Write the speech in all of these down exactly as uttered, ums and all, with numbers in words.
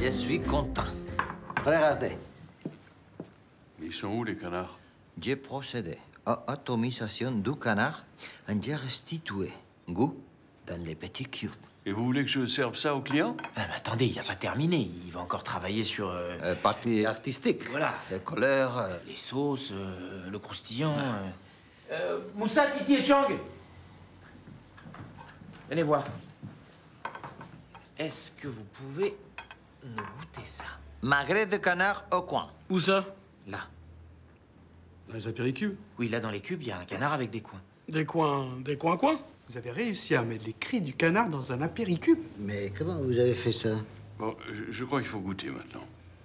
Je suis content. Regardez. Mais ils sont où, les canards? J'ai procédé à atomisation du canard en j'ai restitué goût dans les petits cubes. Et vous voulez que je serve ça aux clients? Ah, mais attendez, il n'a pas terminé. Il va encore travailler sur... Euh... Euh, partie artistique. Voilà. Les couleurs. Euh... Les sauces, euh, le croustillant... Euh... Euh, Moussa, Titi et Chang, venez voir. Est-ce que vous pouvez nous goûter ça? Magret de canard au coin. Où ça? Là. Dans les apéricubes. Oui, là, dans les cubes, il y a un canard avec des coins. Des coins... des coins-coins? Vous avez réussi à mettre les cris du canard dans un apéricube? Mais comment vous avez fait ça? Bon, je, je crois qu'il faut goûter maintenant.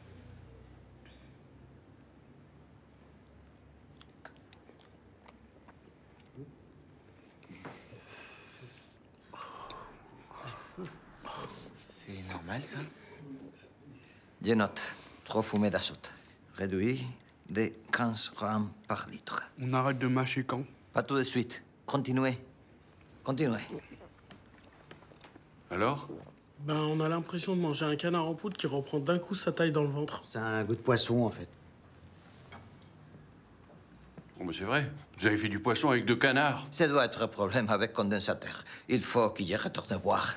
C'est normal, ça? Je note. Trop fumé d'azote. Réduit de quinze grammes par litre. On arrête de mâcher quand? Pas tout de suite. Continuez. Continuez. Alors? Ben, on a l'impression de manger un canard en poudre qui reprend d'un coup sa taille dans le ventre. C'est un goût de poisson, en fait. Bon, mais c'est vrai. Vous avez fait du poisson avec deux canards. Ça doit être un problème avec condensateur. Il faut qu'il y retourne voir.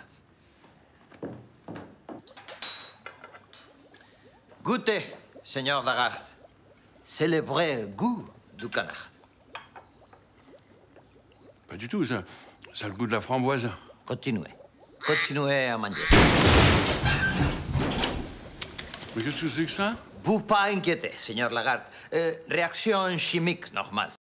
Goûtez, Seigneur Lagarde. C'est le vrai goût du canard. Pas du tout, ça. Ça a le goût de la framboise. Continuez. Continuez à manger. Mais qu'est-ce que c'est que ça? Vous pas inquiétez, Seigneur Lagarde. Euh, réaction chimique normale.